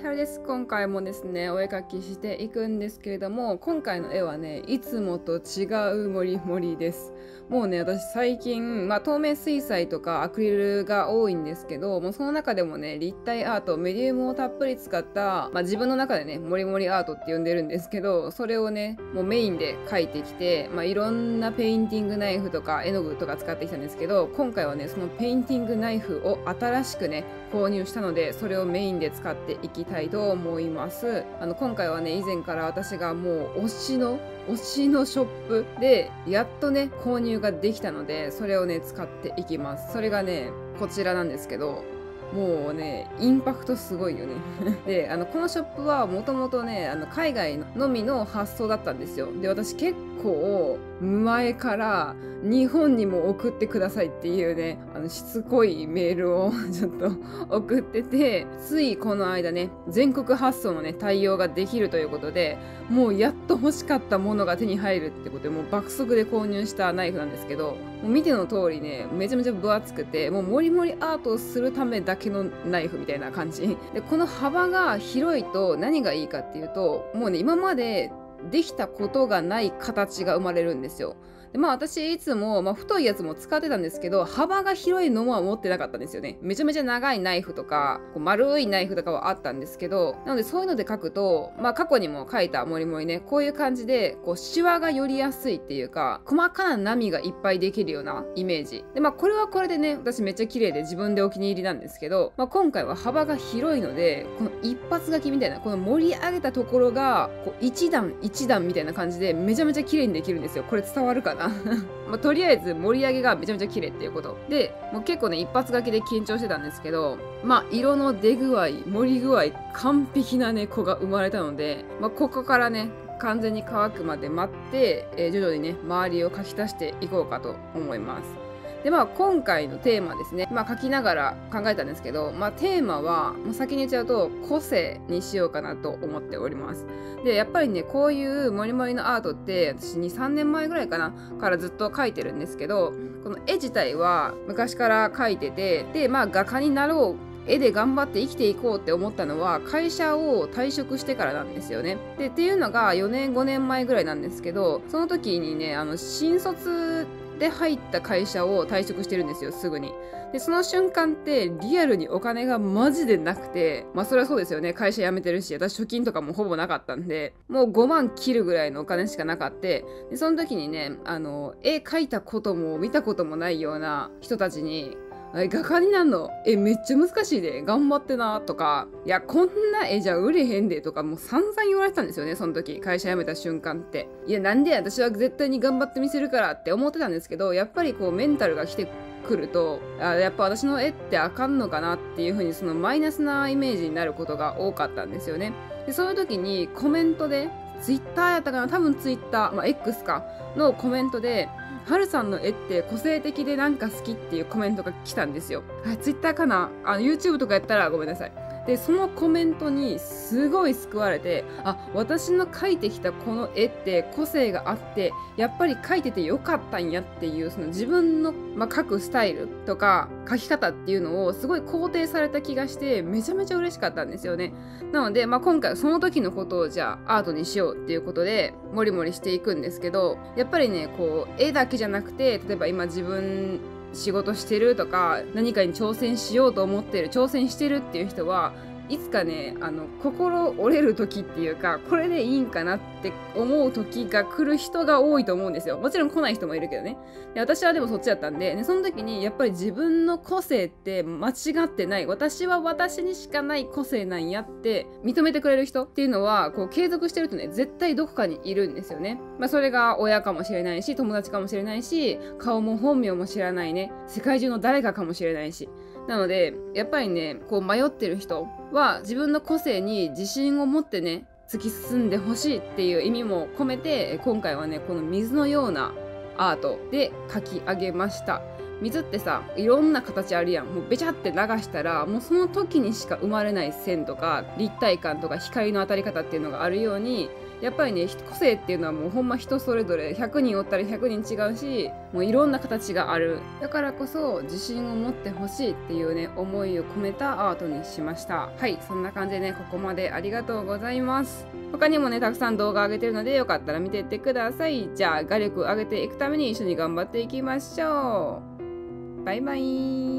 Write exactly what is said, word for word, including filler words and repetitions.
はるです。今回もですね、お絵描きしていくんですけれども、今回の絵はね、いつもと違うモリモリです。もうね、私最近、まあ透明水彩とかアクリルが多いんですけど、もうその中でもね、立体アート、メディウムをたっぷり使った、まあ自分の中でね、モリモリアートって呼んでるんですけど、それをね、もうメインで描いてきて、まあいろんなペインティングナイフとか絵の具とか使ってきたんですけど、今回はね、そのペインティングナイフを新しくね、購入したので、それをメインで使っていきたいと思います。あの今回はね、以前から私がもう推しの推しのショップでやっとね購入ができたので、それをね使っていきます。それがねこちらなんですけど、もうねインパクトすごいよねで、あのこのショップはもともとね、あの海外のみの発送だったんですよ。で、私結構前から日本にも送ってくださいっていうね、あのしつこいメールをちょっと送ってて、ついこの間ね全国発送のね対応ができるということで、もうやっと欲しかったものが手に入るってことで、もう爆速で購入したナイフなんですけど、もう見ての通りね、めちゃめちゃ分厚くて、もうモリモリアートをするためだけのナイフみたいな感じで、この幅が広いと何がいいかっていうと、もうね今までできたことがない形が生まれるんですよ。で、まあ私いつも、まあ、太いやつも使ってたんですけど、幅が広いのは持ってなかったんですよね。めちゃめちゃ長いナイフとかこう丸いナイフとかはあったんですけど、なのでそういうので描くと、まあ過去にも描いたモリモリね、こういう感じでこうシワが寄りやすいっていうか、細かな波がいっぱいできるようなイメージで、まあこれはこれでね私めっちゃ綺麗で自分でお気に入りなんですけど、まあ、今回は幅が広いので、この一発描きみたいなこの盛り上げたところがこう一段一段みたいな感じでめちゃめちゃ綺麗にできるんですよ。これ伝わるかなまあとりあえず盛り上げがめちゃめちゃ綺麗っていうことで、もう結構ね一発描きで緊張してたんですけど、まあ色の出具合、盛り具合完璧なね子が生まれたので、まあ、ここからね完全に乾くまで待って、えー、徐々にね周りを描き足していこうかと思います。で、まあ今回のテーマですね、まあ書きながら考えたんですけど、まあテーマはもう先に言っちゃうと個性にしようかなと思っております。で、やっぱりねこういうモリモリのアートって私に、さんねんまえぐらいかなからずっと描いてるんですけど、この絵自体は昔から描いてて、でまあ画家になろう、絵で頑張って生きていこうって思ったのは会社を退職してからなんですよね。でっていうのがよねんごねんまえぐらいなんですけど、その時にねあの新卒で入った会社を退職してるんですよ、すぐに。でその瞬間ってリアルにお金がマジでなくて、まあそれはそうですよね、会社辞めてるし、私貯金とかもほぼなかったんで、もうごまん切るぐらいのお金しかなかった。でその時にね、あの絵描いたことも見たこともないような人たちに、画家になんのえめっちゃ難しいで頑張ってなとか、いやこんな絵じゃ売れへんでとか、もう散々言われてたんですよね、その時会社辞めた瞬間って。いやなんで私は絶対に頑張ってみせるからって思ってたんですけど、やっぱりこうメンタルが来てくると、あやっぱ私の絵ってあかんのかなっていう風に、そのマイナスなイメージになることが多かったんですよね。でそういう時にコメントでツイッターやったかな、多分ツイッター、まあ、X かのコメントで、はるさんの絵って個性的でなんか好きっていうコメントが来たんですよ。あ、ツイッターかな、あの YouTube とかやったらごめんなさい。でそのコメントにすごい救われて、あ、私の描いてきたこの絵って個性があって、やっぱり描いててよかったんやっていう、その自分の、まあ、描くスタイルとか描き方っていうのをすごい肯定された気がして、めちゃめちゃ嬉しかったんですよね。なので、まあ、今回はその時のことをじゃあアートにしようっていうことでモリモリしていくんですけど、やっぱりねこう絵だけじゃなくて、例えば今自分仕事してるとか何かに挑戦しようと思ってる、挑戦してるっていう人はいつかね、あの心折れる時っていうか、これでいいんかなって思う時が来る人が多いと思うんですよ。もちろん来ない人もいるけどね。で私はでもそっちだったんで、ね、その時にやっぱり自分の個性って間違ってない、私は私にしかない個性なんやって認めてくれる人っていうのはこう継続してるとね、絶対どこかにいるんですよね。まあそれが親かもしれないし、友達かもしれないし、顔も本名も知らないね、世界中の誰かかもしれないし。なのでやっぱりねこう迷ってる人は自分の個性に自信を持ってね突き進んでほしいっていう意味も込めて、今回はねこの水のようなアートで描き上げました。水ってさ、いろんな形あるやん。もうべちゃって流したらもうその時にしか生まれない線とか立体感とか光の当たり方っていうのがあるように、 やっぱりね個性っていうのはもうほんま人それぞれひゃくにんおったらひゃくにん違うし、もういろんな形がある。だからこそ自信を持ってほしいっていうね思いを込めたアートにしました。はい、そんな感じでねここまでありがとうございます。他にもねたくさん動画上げてるのでよかったら見ていってください。じゃあ画力上げていくために一緒に頑張っていきましょう。バイバイ。